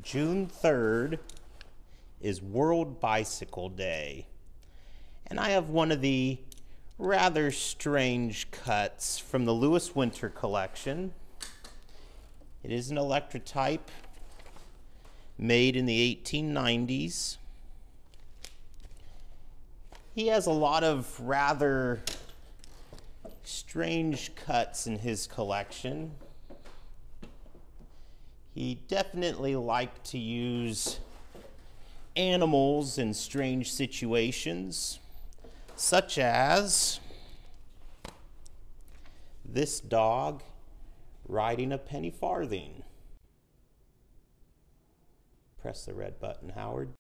June 3rd is World Bicycle Day, and I have one of the rather strange cuts from the Lewis Winter collection. It is an electrotype made in the 1890s. He has a lot of rather strange cuts in his collection. He definitely liked to use animals in strange situations, such as this dog riding a penny farthing. Press the red button, Howard.